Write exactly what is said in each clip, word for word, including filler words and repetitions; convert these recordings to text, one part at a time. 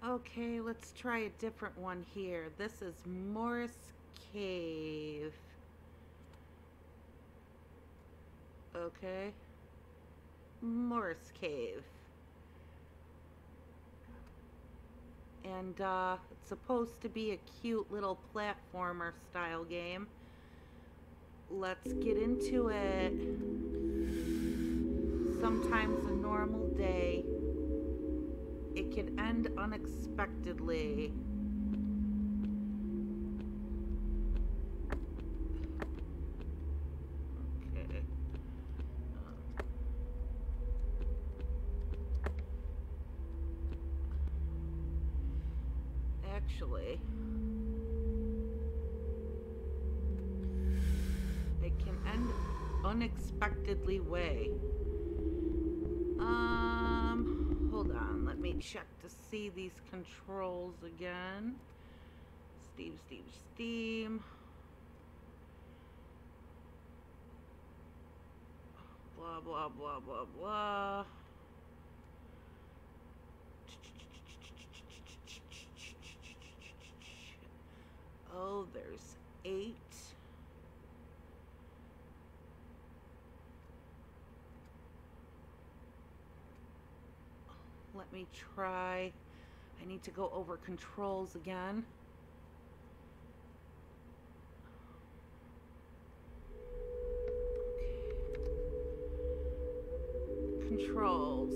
Okay, let's try a different one here. This is Morris Cave. Okay. Morris Cave. And uh, it's supposed to be a cute little platformer style game. Let's get into it. Sometimes a normal day, it can end unexpectedly. Okay. Uh, actually, it can end unexpectedly way. Um, hold on, let me check to see these controls again. Steve, Steve, Steam. Blah, blah, blah, blah, blah. Oh, there's eight. Let me try. I need to go over controls again. Okay. Controls.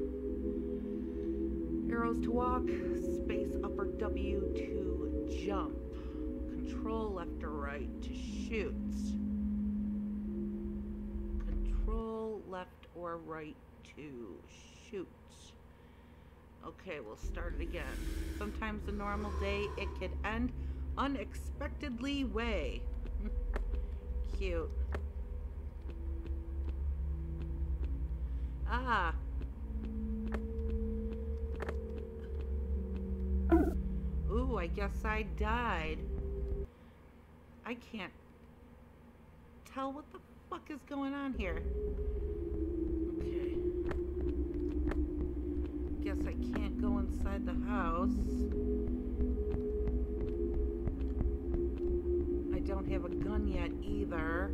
Arrows to walk, space upper W to jump. Control left or right to shoot. Control left or right to shoot. Okay, we'll start it again. Sometimes a normal day, it could end unexpectedly way. Cute. Ah. Ooh, I guess I died. I can't tell what the fuck is going on here. Okay. Guess I can't go inside the house. I don't have a gun yet either.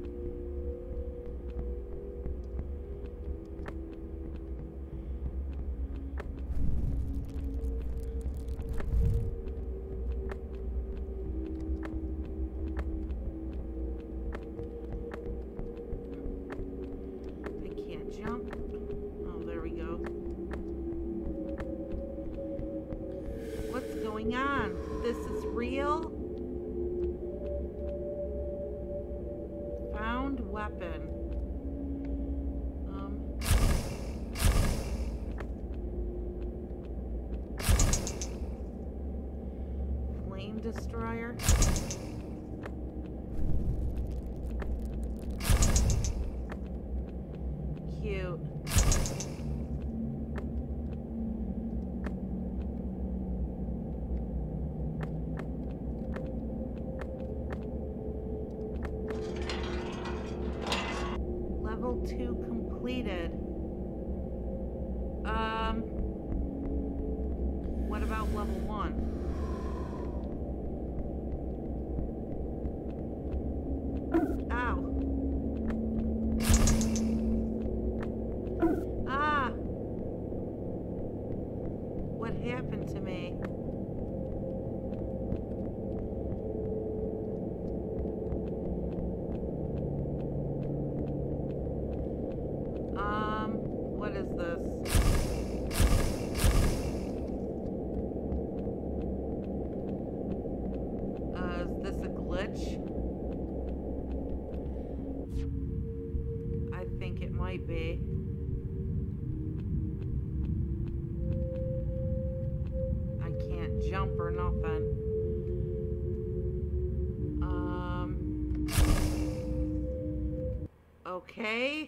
I can't jump. Oh, there we go. What's going on? This is real? Found weapon. Um. Flame destroyer. Cute. Level two completed. Um, what about level one? Ow. Ah. What happened to me? Um, what is this? Uh, is this a glitch? I think it might be. I can't jump or nothing. Um, okay.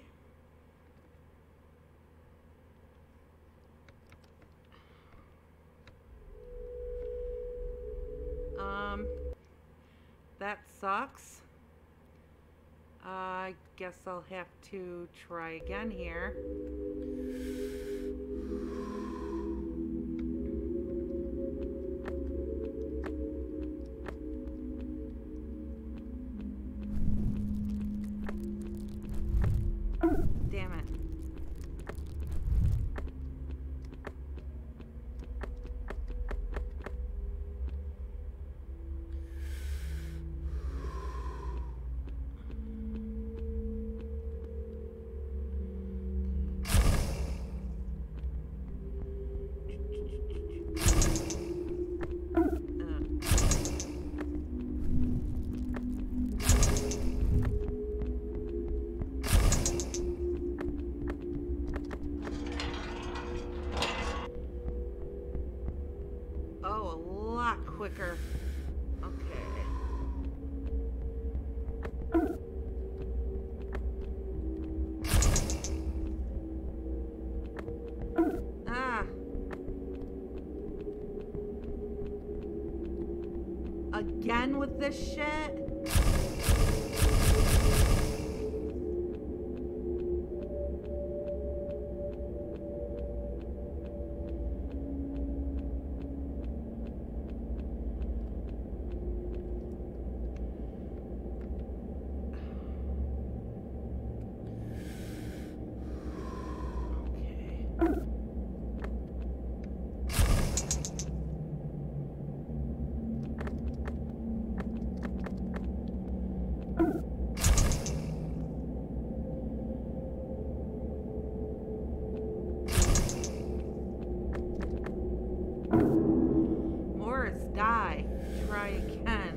Um, that sucks. I guess I'll have to try again here. quicker. Okay. Ah. Again with this shit? Die. Try again.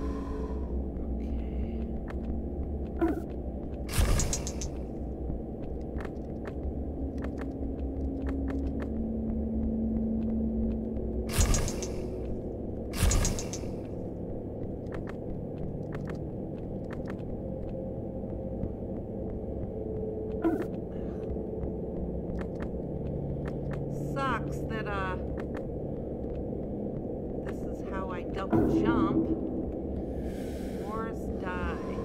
Okay. Sucks that uh I double jump. Morris die.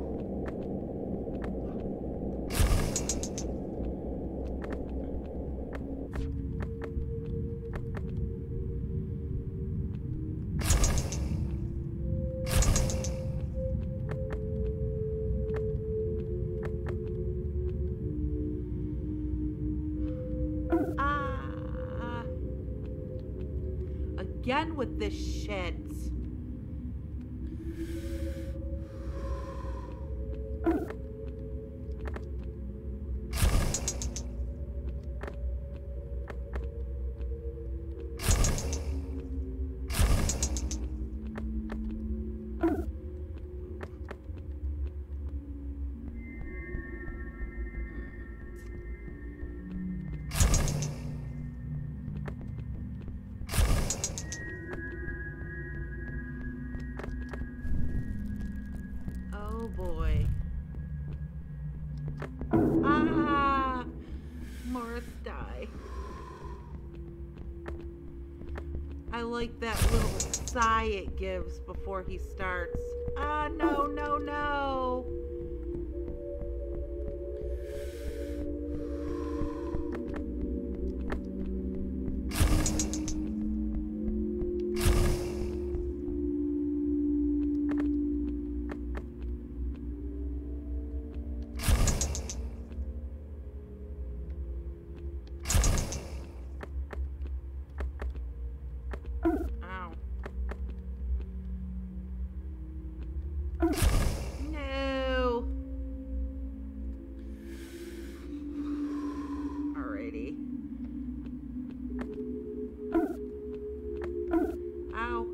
Ah. Again with this shit. Oh boy. Ah! Morris die. I like that little sigh it gives before he starts. Ah, no, no, no! No. Alrighty. Ow.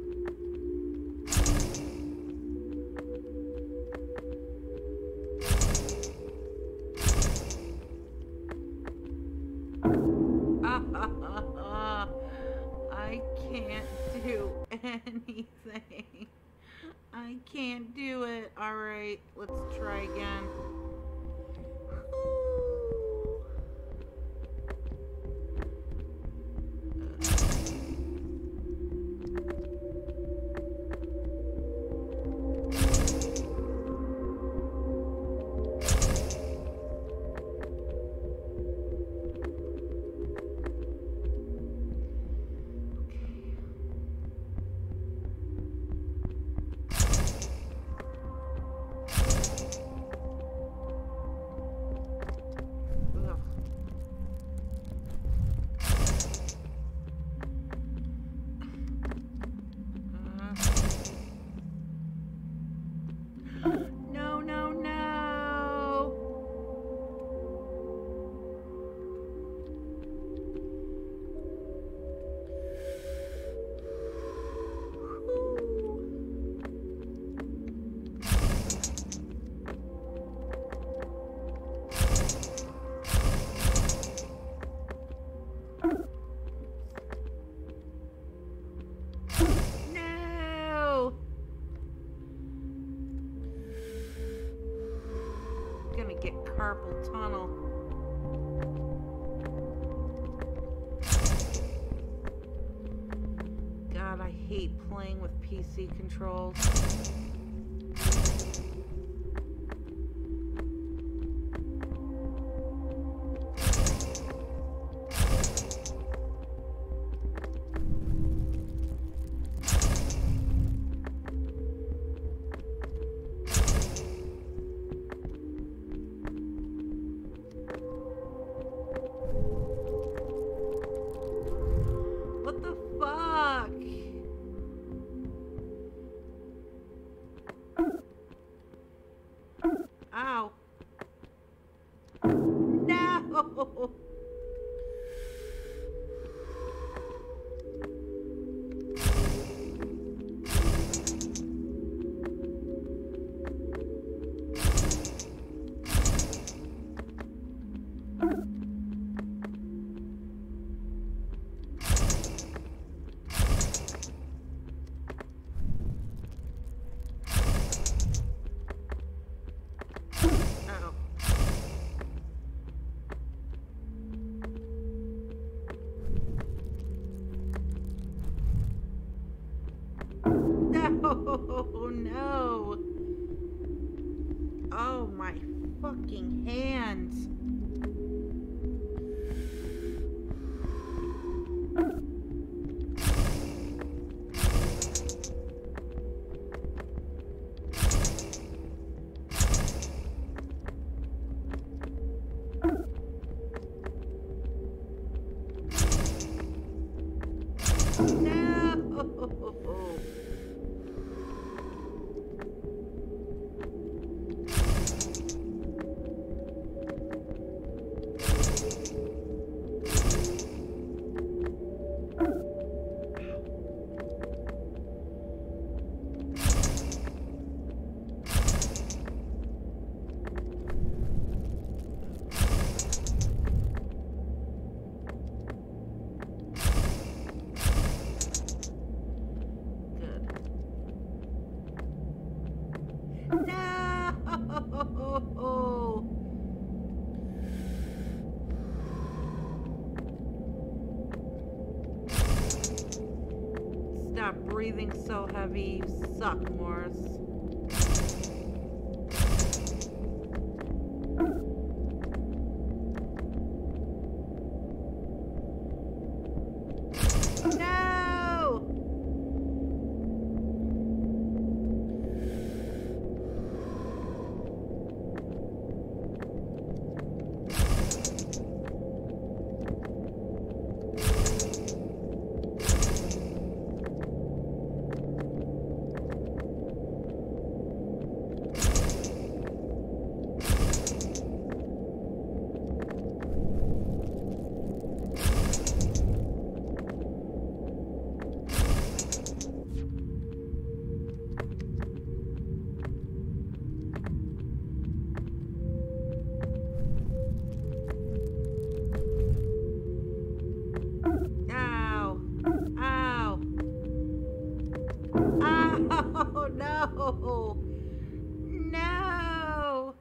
I can't do anything. I can't do it. Alright, let's try again. carpal tunnel. God, I hate playing with P C controls. What the fuck? Ow. No! Oh. No, no. Oh, my fucking hands. No. No! Stop breathing so heavy. You suck, Morris. No! Ow. Ow. Ow. No. No.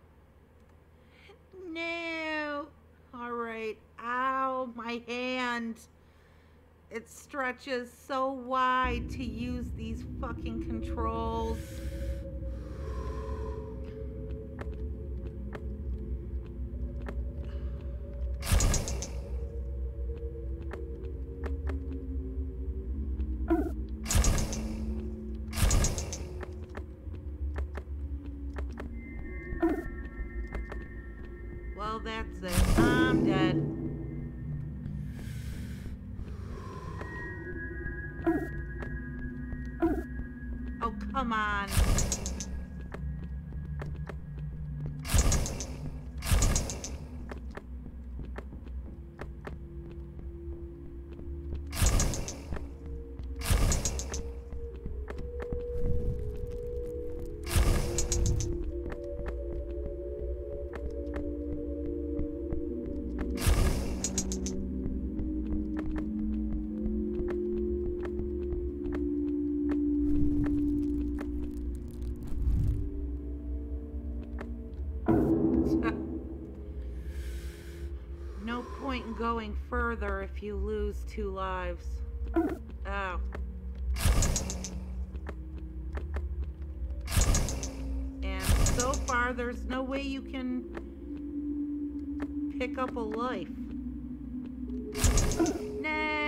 No. All right. Ow, my hand. It stretches so wide to use these fucking controls. Well, that's it. I'm dead. Oh, come on. farther if you lose two lives. Oh. And so far, there's no way you can pick up a life. No!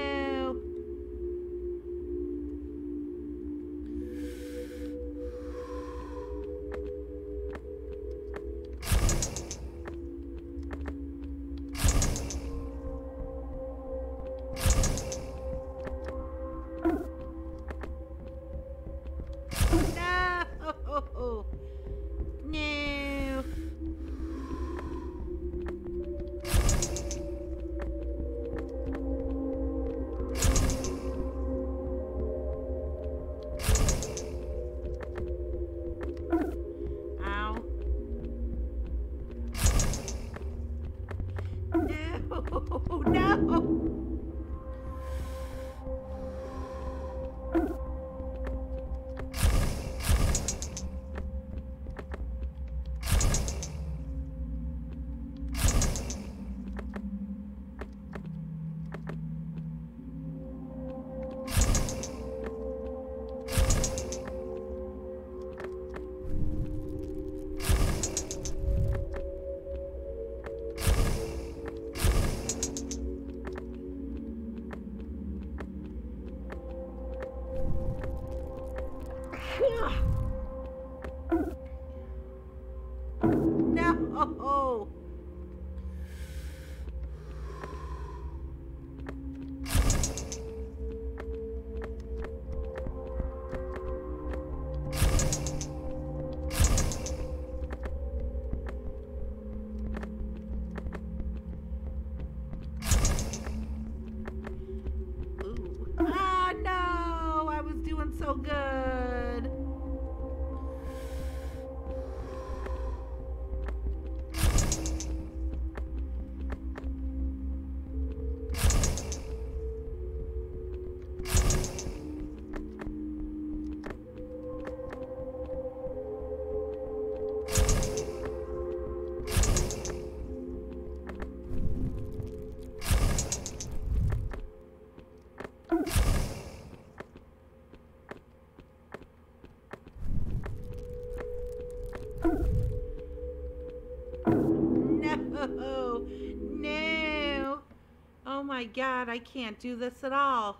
No! No! Ow. No! No! No! Ooh. Ah, no! I was doing so good. No, no. Oh my God, I can't do this at all.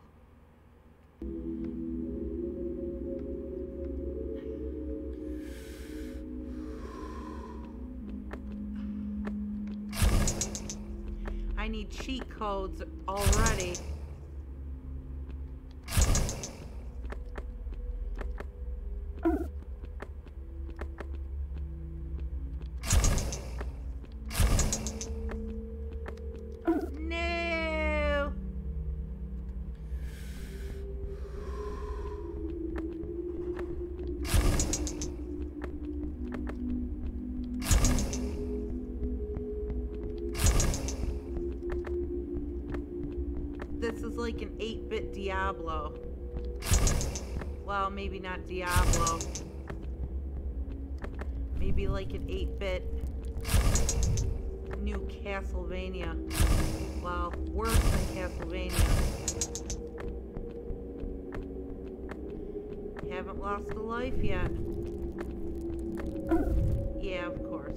I need cheat codes already. No. This is like an eight bit Diablo. Well, maybe not Diablo. Maybe like an eight bit new Castlevania. Well, worse than Castlevania. Haven't lost a life yet. Yeah, of course.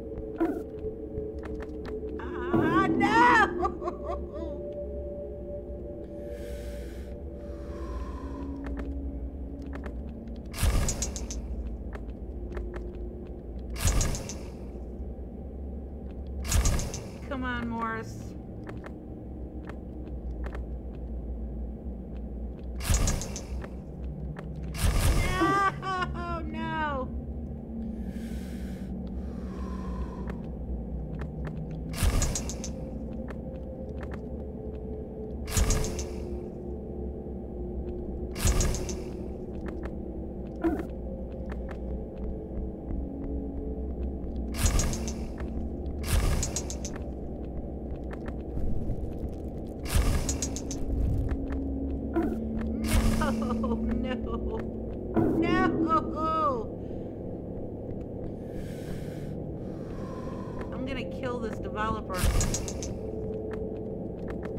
Ah, no! Come on, Morris. No, no. No, no, no! I'm gonna kill this developer.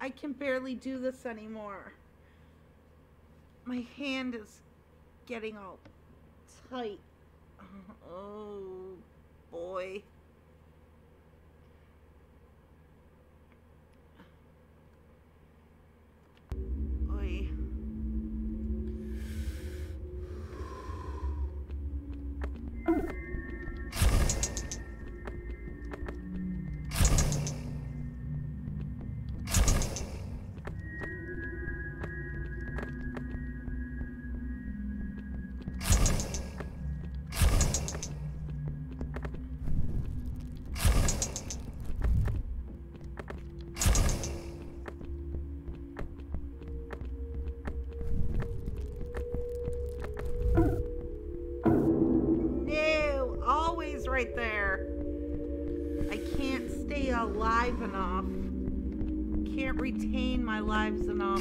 I can barely do this anymore. My hand is getting all tight. Oh, boy. Oy. Right there. I can't stay alive enough. Can't retain my lives enough.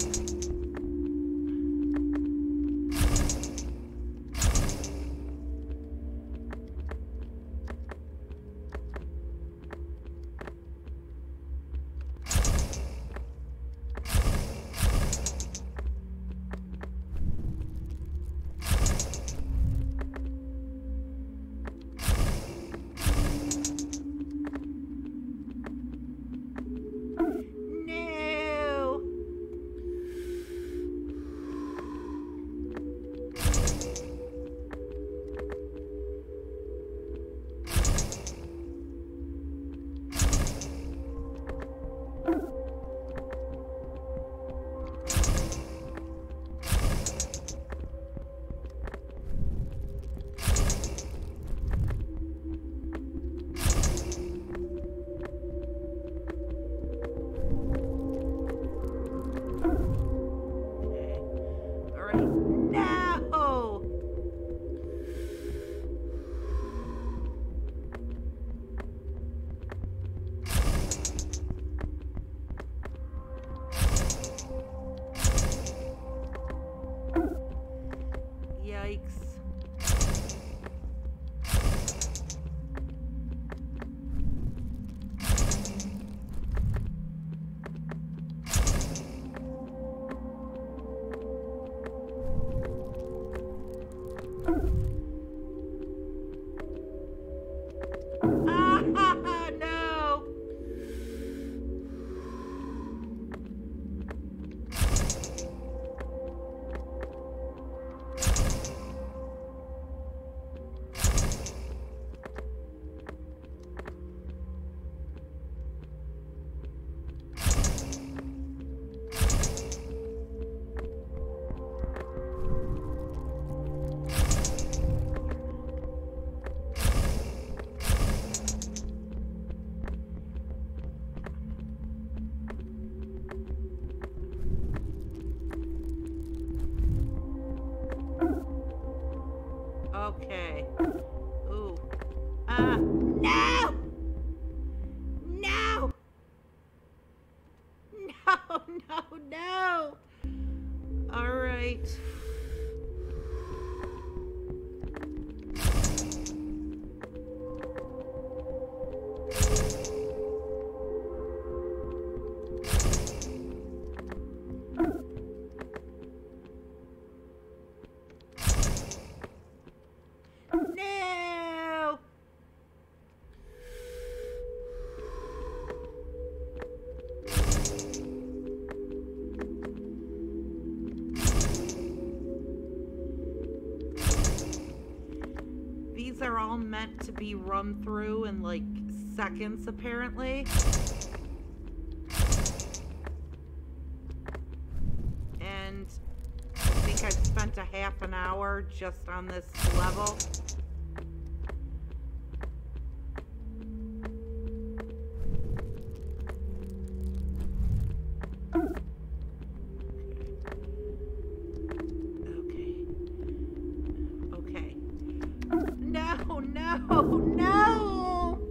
Okay. Ooh. Uh, no! No! No, no, no! All right. These are all meant to be run through in like seconds, apparently. And I think I've spent a half an hour just on this level. No, no, no!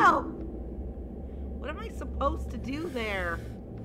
No! What am I supposed to do there?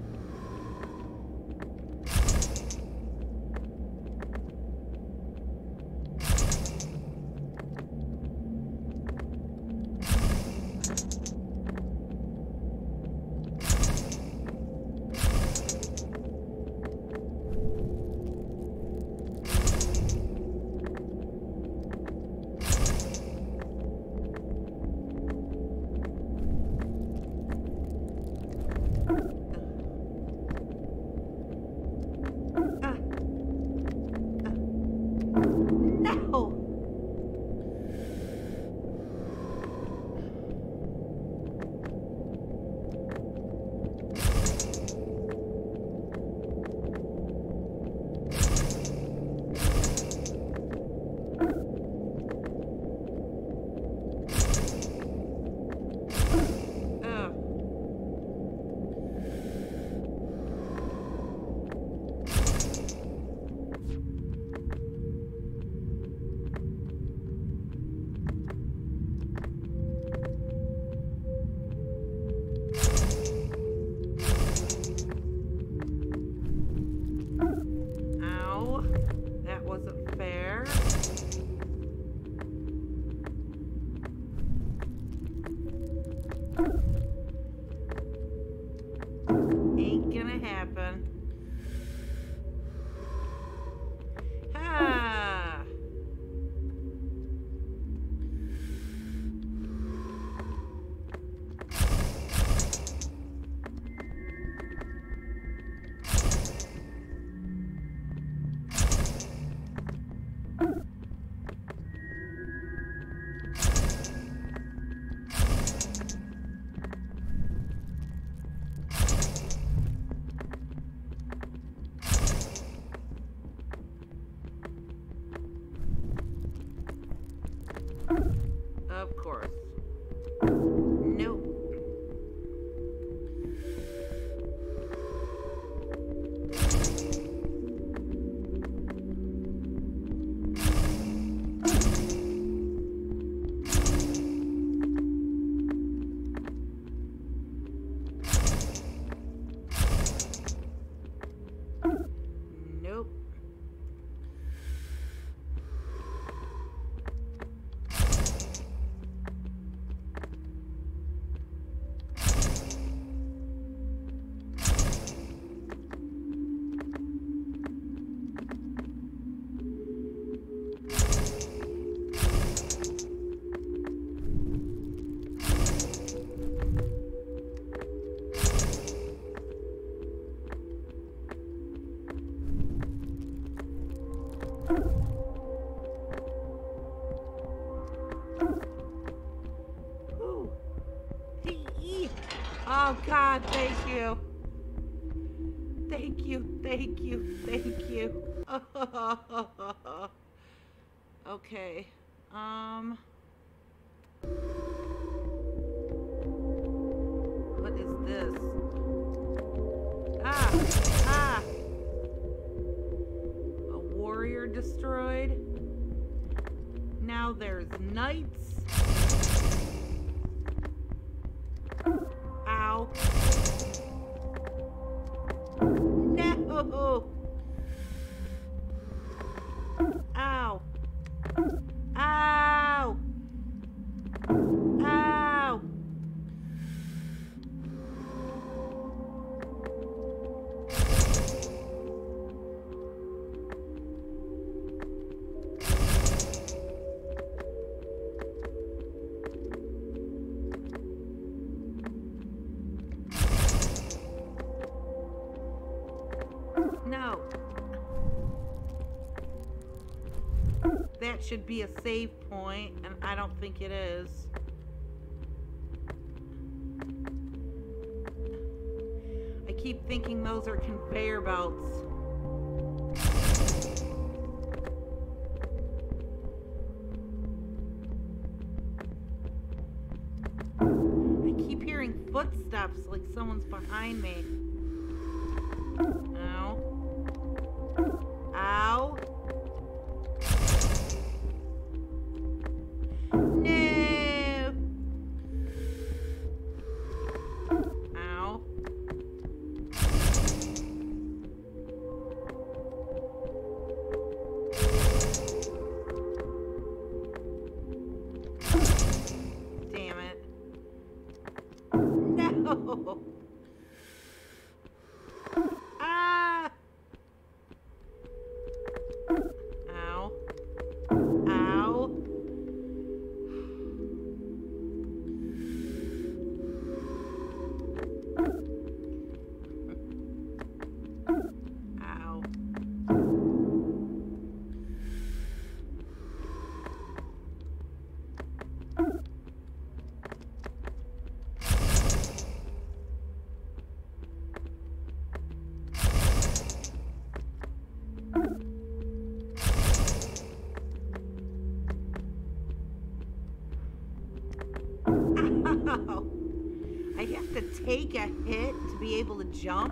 Of course. Nope. Nope. Oh God, thank you. Thank you, thank you, thank you. Okay. Um What is this? Ah, ah. A warrior destroyed. Now there's knights. Ow. No. Ow. Ow. Ow. No. That should be a save point, and I don't think it is. I keep thinking those are conveyor belts. I keep hearing footsteps like someone's behind me. Ow. Ow. No. No! Ah! Ow. Ow. Ow. Ow. I have to take a hit to be able to jump?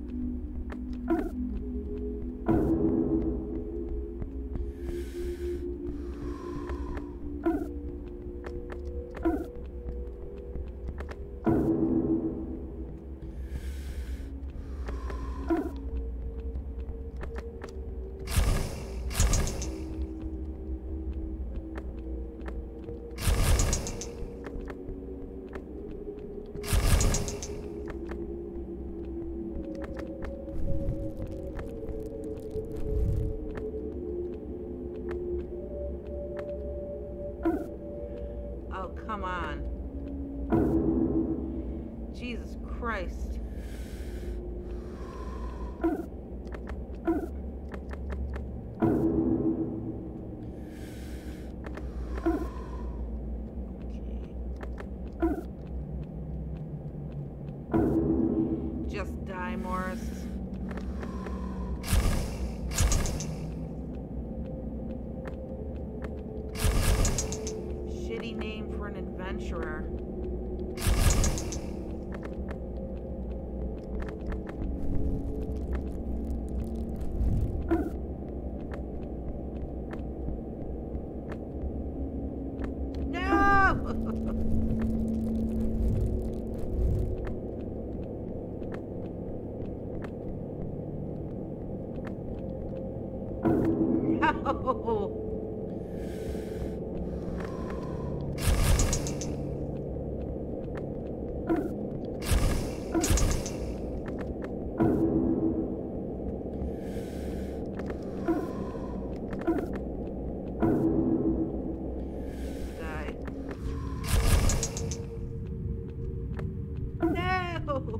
Oh, come on. Jesus Christ. Okay. Just die, Morris. Shitty name for an adventurer. No! Die. No!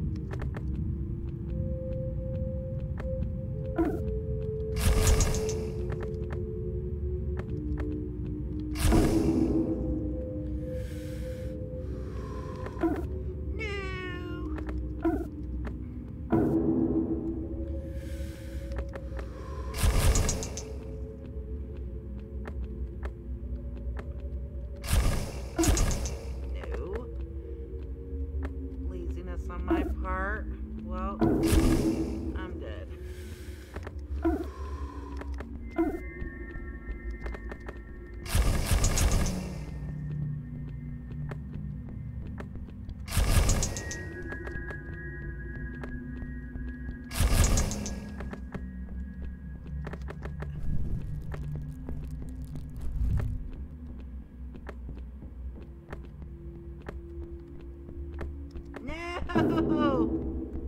On my part, well, I'm dead. No!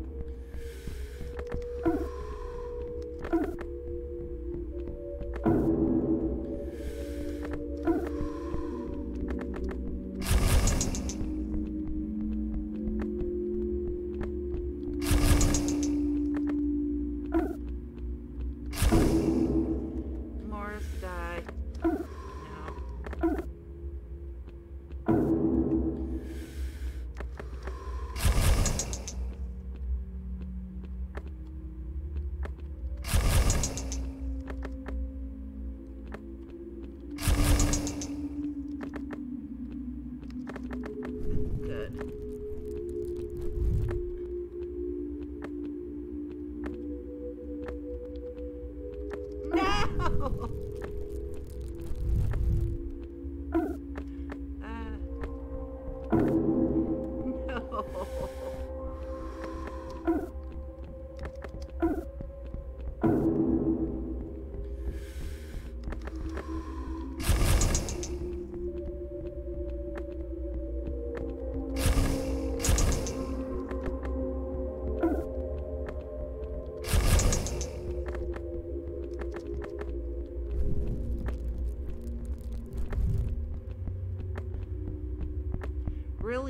Morris died. No. Good. No! Uh, no.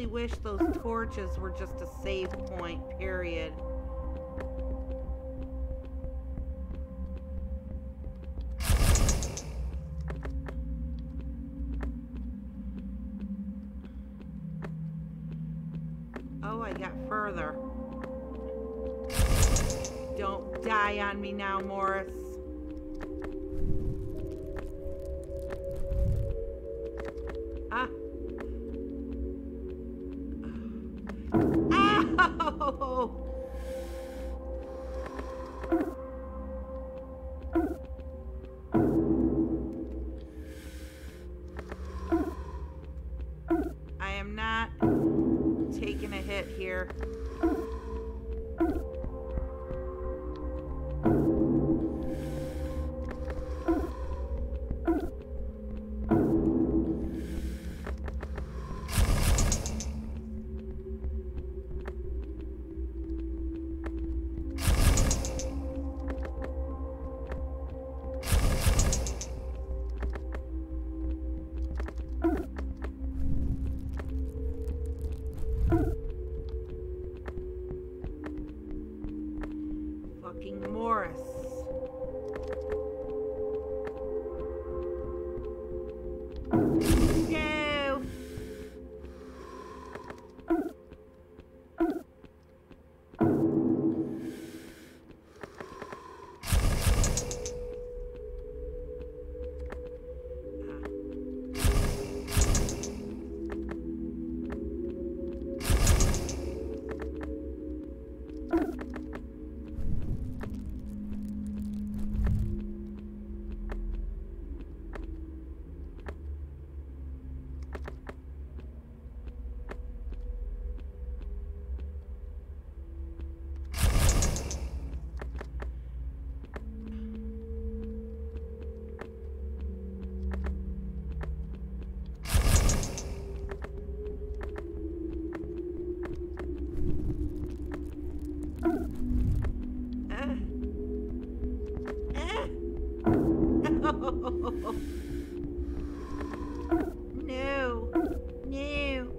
wish those torches were just a save point, period. Oh, I got further. Don't die on me now, Morris. Ah. Ow! I am not taking a hit here. Fucking Morris. No. No, no.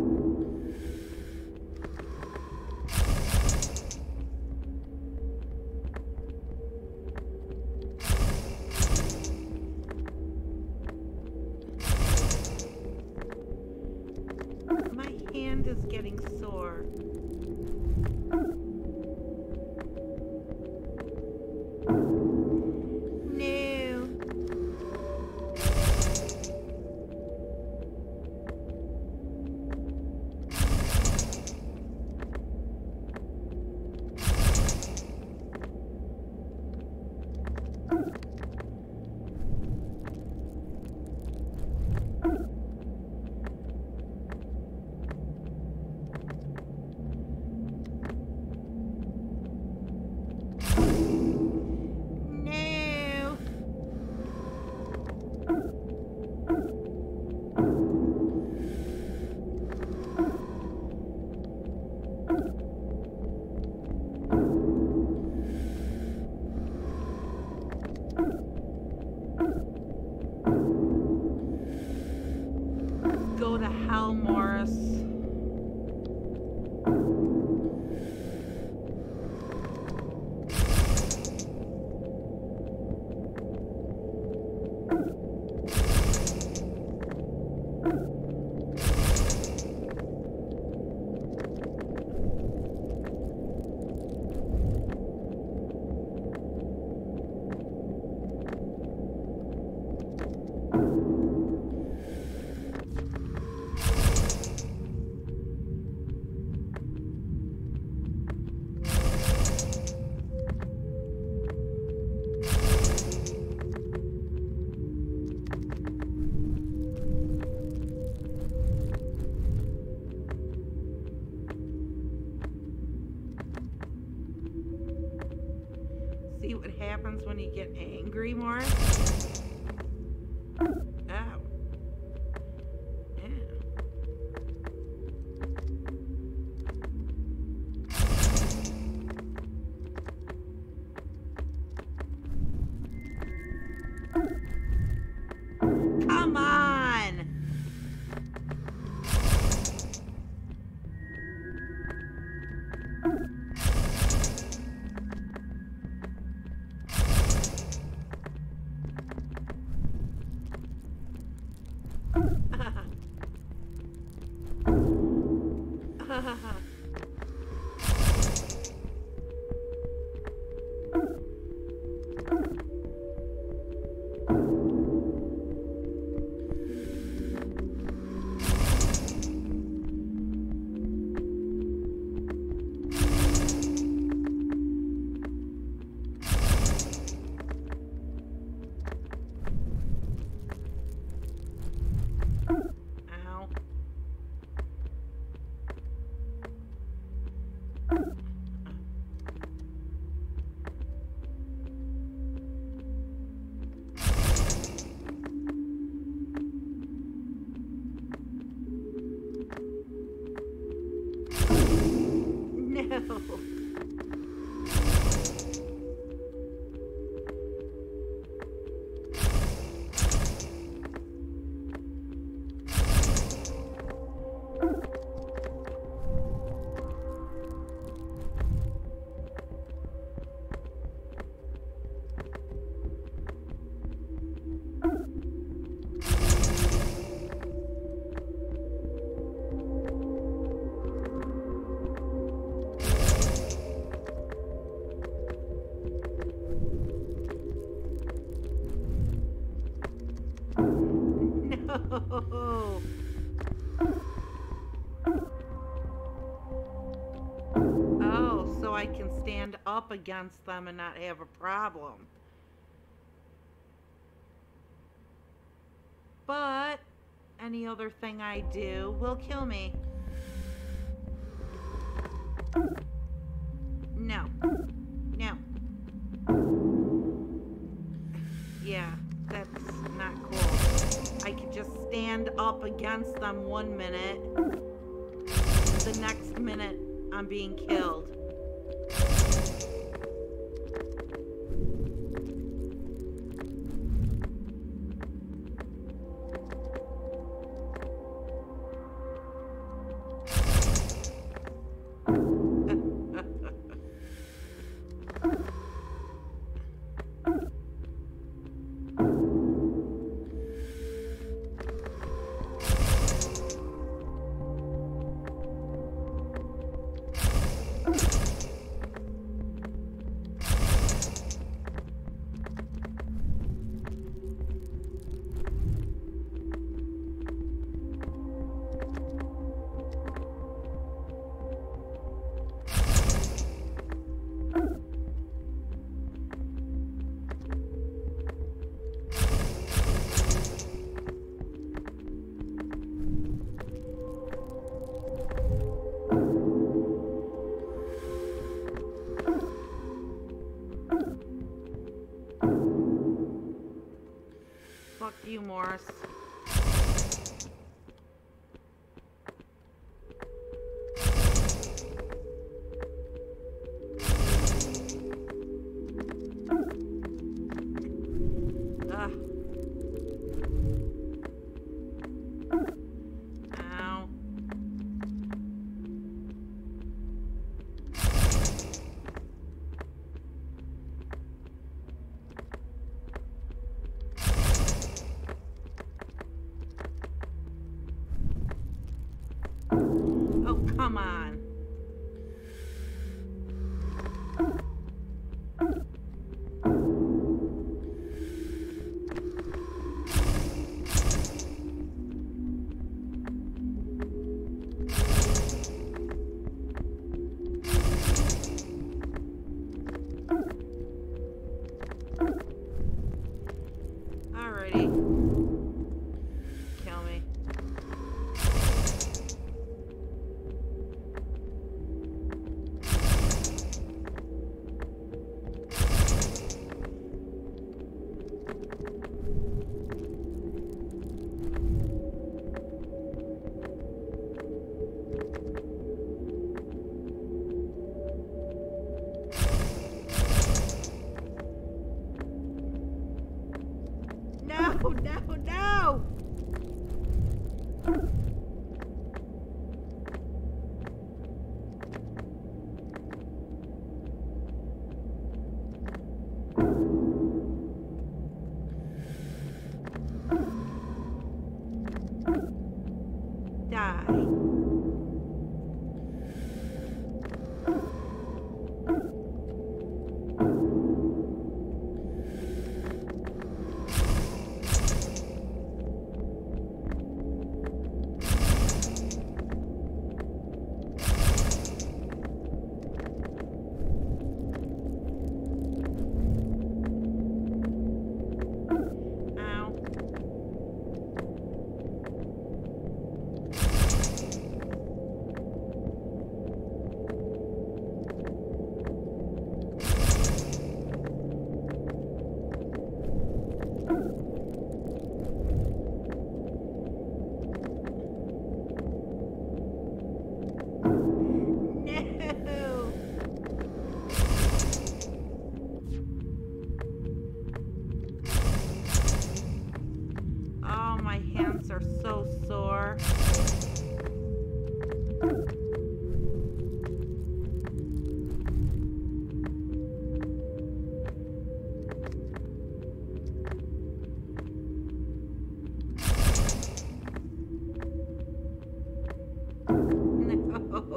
My hand is getting sore. Go to hell, Morris. See what happens when you get angry, Morris? Ow. Yeah. Come on! No. No. Oh, so I can stand up against them and not have a problem. But any other thing I do will kill me. No. No. Yeah, that's not cool. I could just stand up against them one minute. The next minute, I'm being killed. Fuck you, Morris. Ugh. Ow. Oh, come on. Alrighty. Kill me. No, no, no! Die.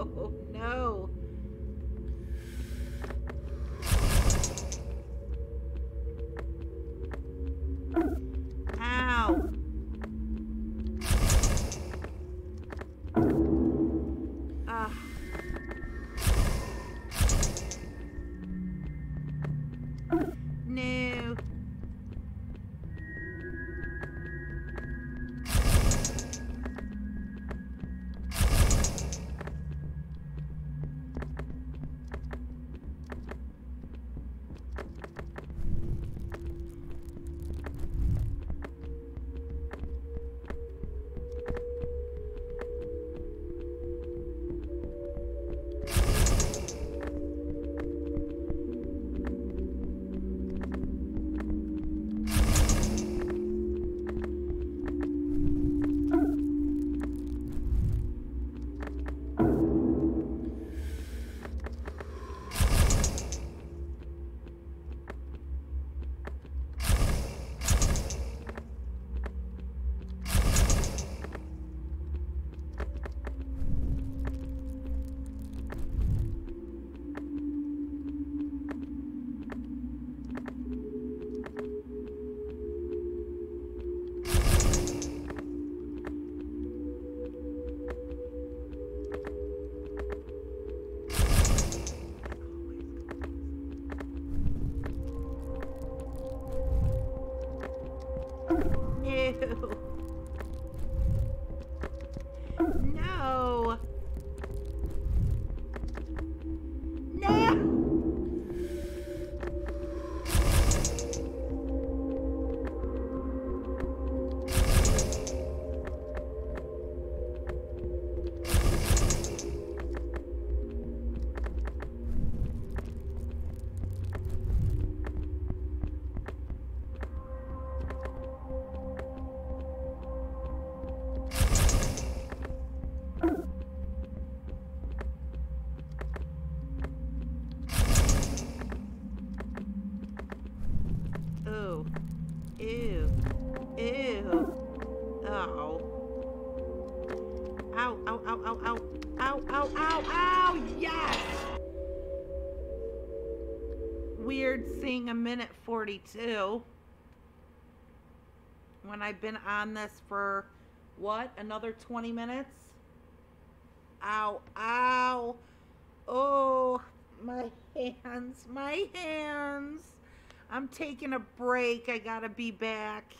Oh no. Ow. Ah. No. Ew. No. No. Oh. Ew. Ew. Ow. Ow, ow, ow, ow, ow. Ow, ow, ow, ow! Yes! Weird seeing a minute forty-two. When I've been on this for, what, another twenty minutes? Ow, ow. Oh, my hands, my hands. I'm taking a break. I gotta be back.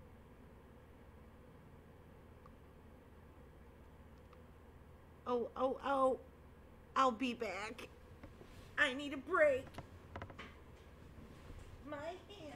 Oh, oh, oh. I'll be back. I need a break. My hands.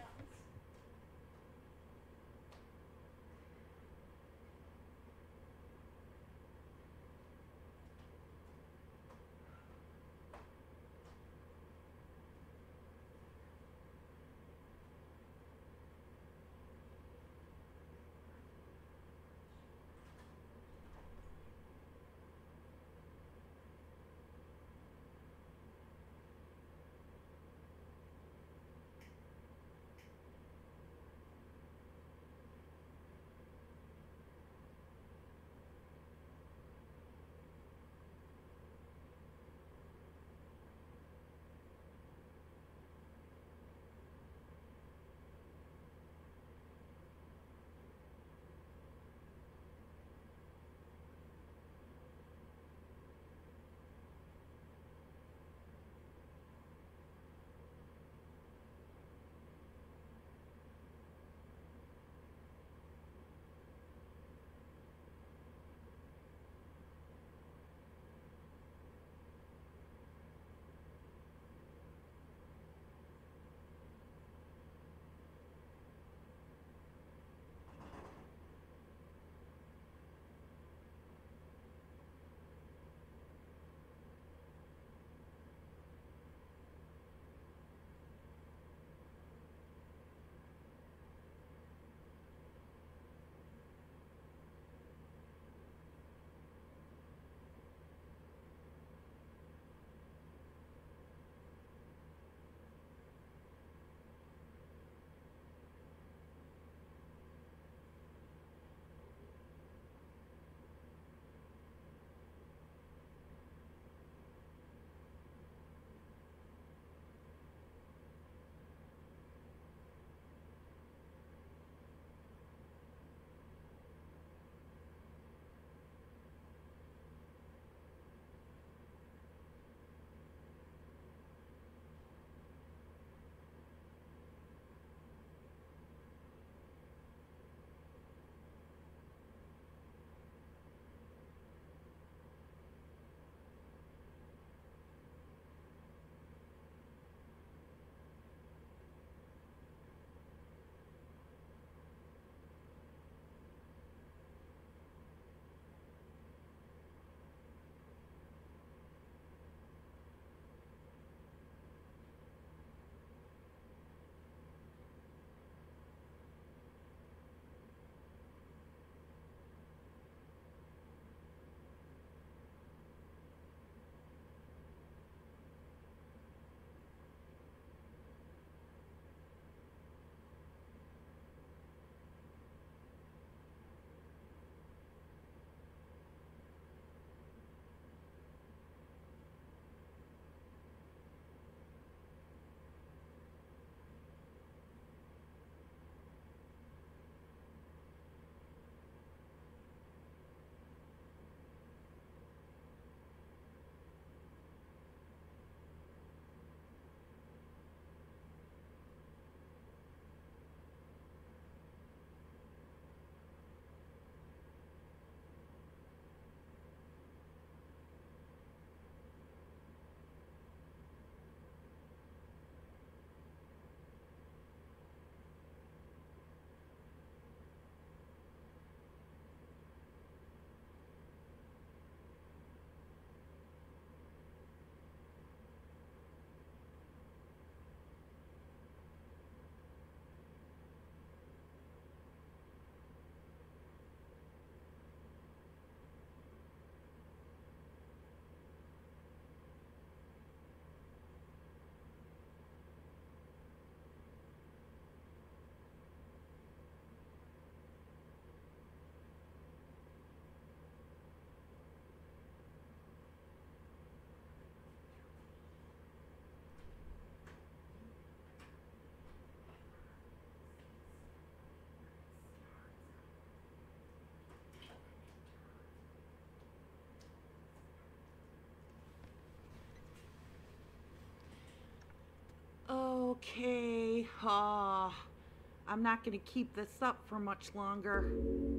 Okay, uh, I'm not going to keep this up for much longer.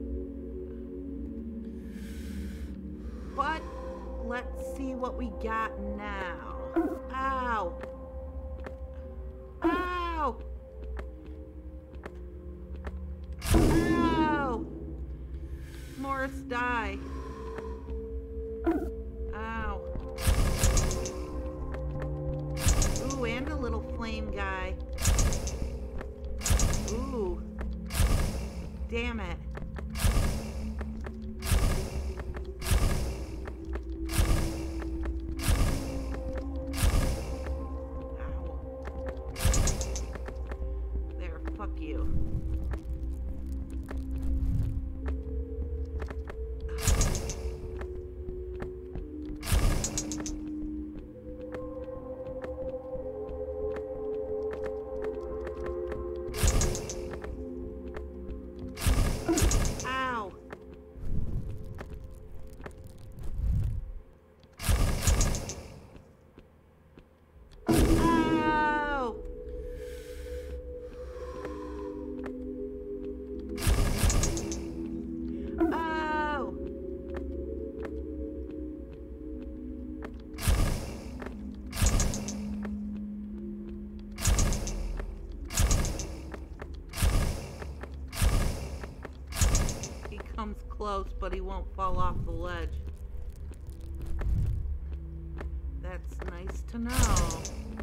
But let's see what we got now. Ow! Ow! Ow! Morris, die. Ow. Ooh, and a little flame guy. Ooh. Damn it. Ow. There, fuck you. Close, but he won't fall off the ledge. That's nice to know.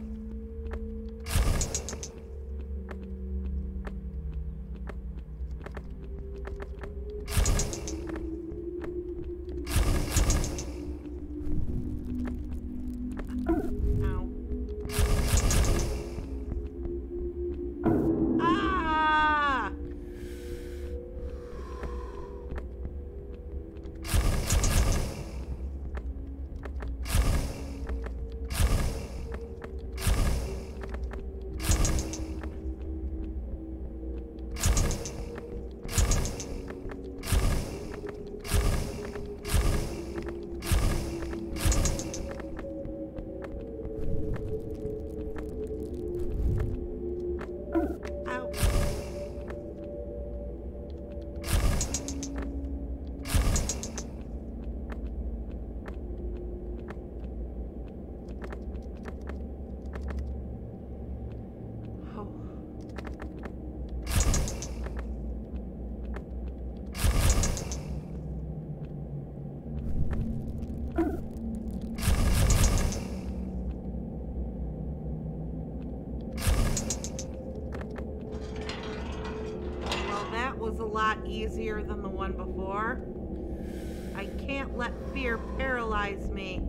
Was a lot easier than the one before. I can't let fear paralyze me.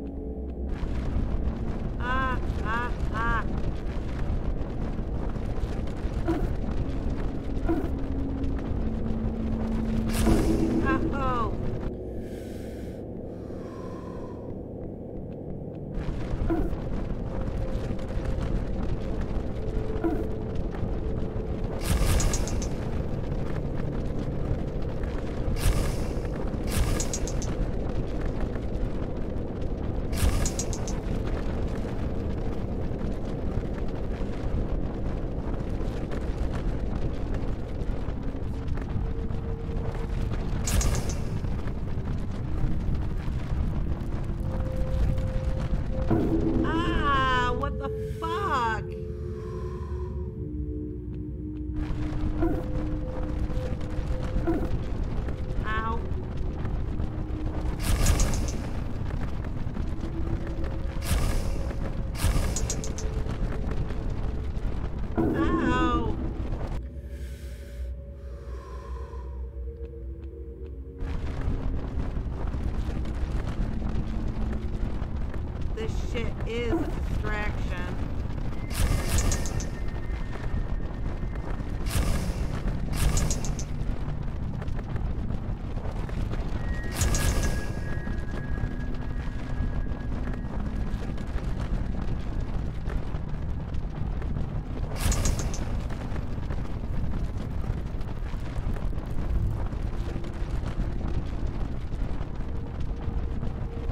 Ah, ah, ah. Oh. Ah, what the fuck? Ow. Ow. This shit is a distraction.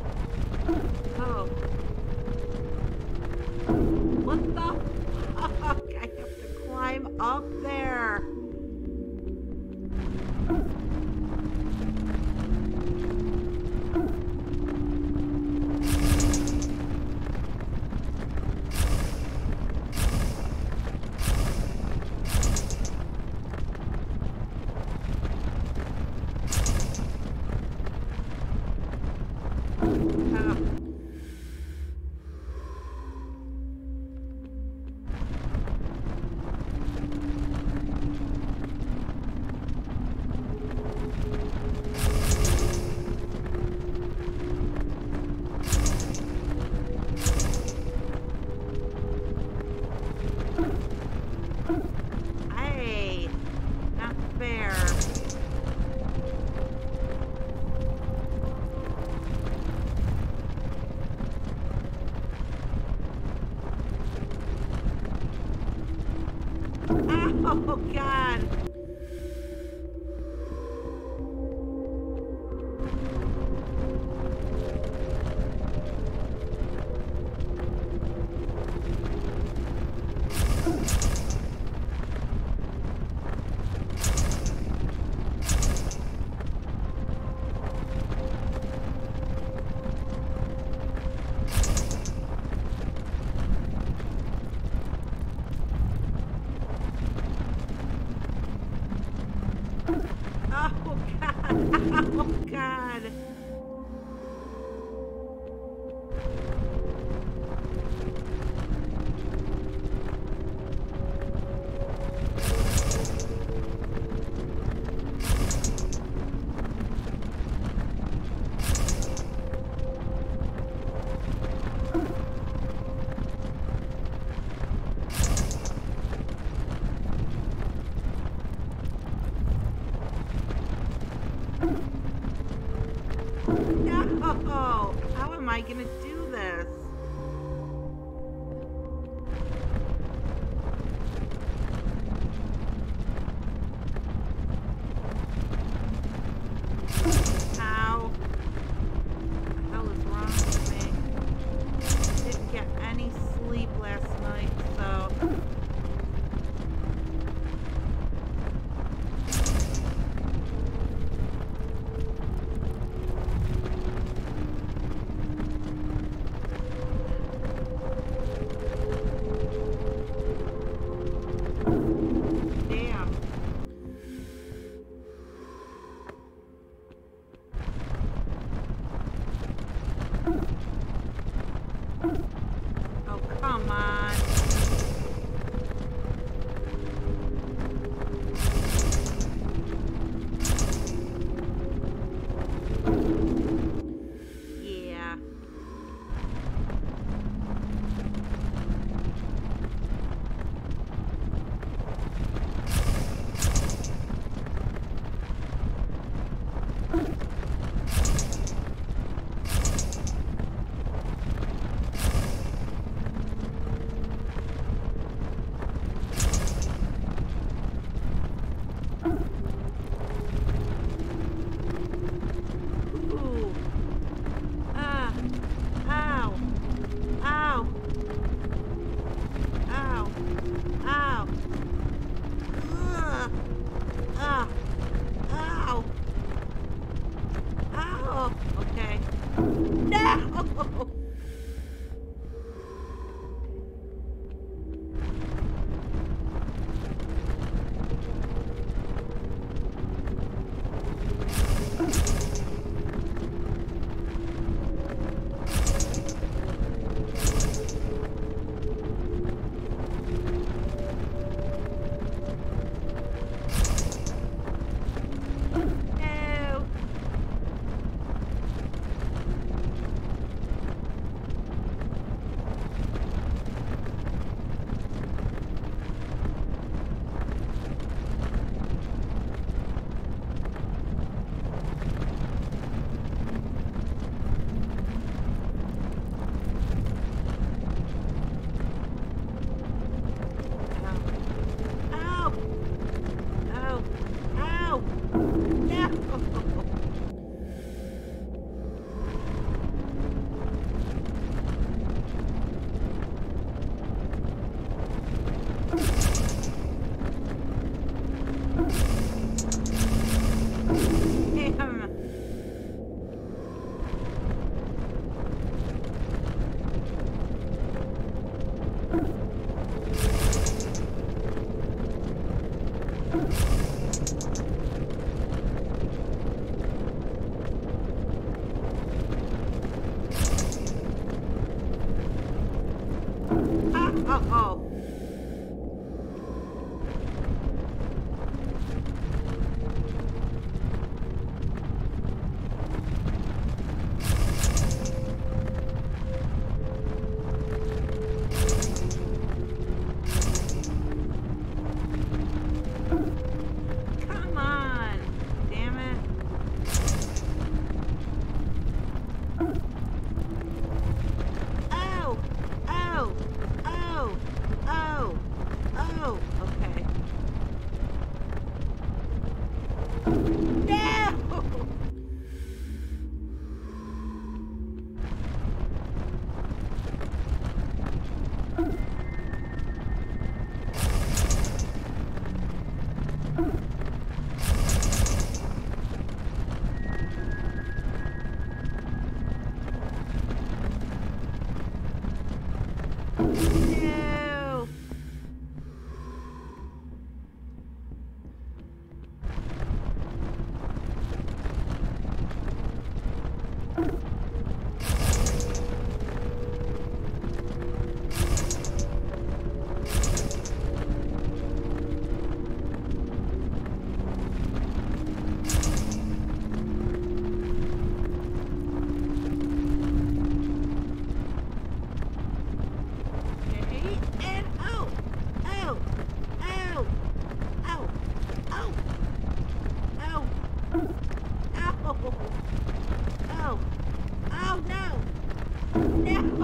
Oh. What the fuck? Oh, God. Oh, God. Oh, God. No! How am I gonna do this? Ow. What the hell is wrong with me? Didn't get any sleep last night, so... Damn. Oh, come on. Yeah. Ooh. Ah. Ow. Ow. Ow. Ow. Ugh. Ah. Ow. Ow. Okay. No! No. Ow. Ow. Ow. No. Damn. Ah, oh, oh. Come on. Damn it. Ow. Ow. Ow.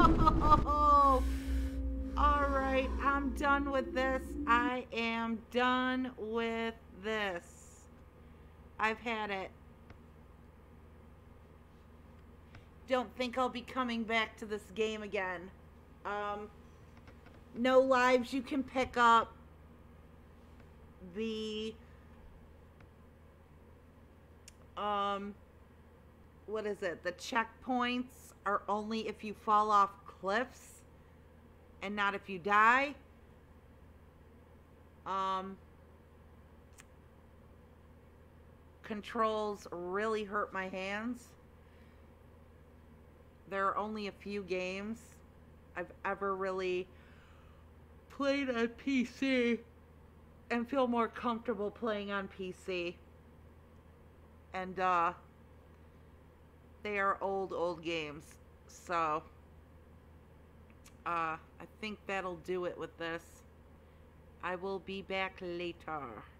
All right, I'm done with this. I am done with this. I've had it. Don't think I'll be coming back to this game again. Um, no lives you can pick up. The um, what is it? The checkpoints are only if you fall off cliffs and not if you die. Um, controls really hurt my hands. There are only a few games I've ever really played on P C and feel more comfortable playing on P C. And uh, they are old, old games. So uh, I think that'll do it with this. I will be back later.